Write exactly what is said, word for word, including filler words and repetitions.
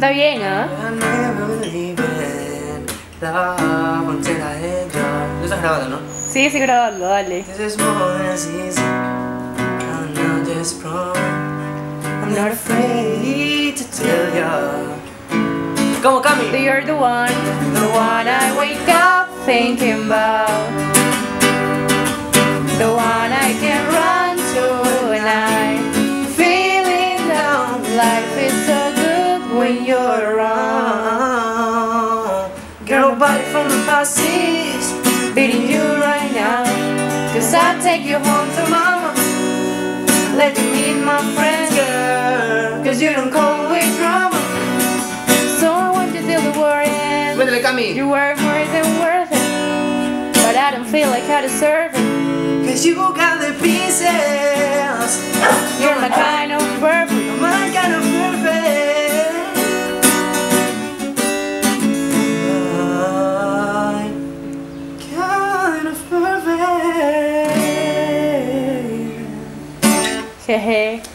Canta bien, ¿ah? ¿Eh? ¿Lo estás grabando, no? Sí, sí, grabando, dale. I'm not afraid to tell you. ¿Cómo, Cami? You're the one, the one I wake up thinking about, the one I can run to when I'm feeling down. Life is so good when you're around. Girl, nobody from the past is Beating you right now, cause I take you home to mama. Let you meet my friends, girl, cause you don't come with drama. so I want you till the war ends. Métele, Cami. You were more than worth it, but I don't feel like I deserve it. Cause you got the pieces. You're my kind of perfect. You're my kind of perfect. My kind of perfect. Jeje.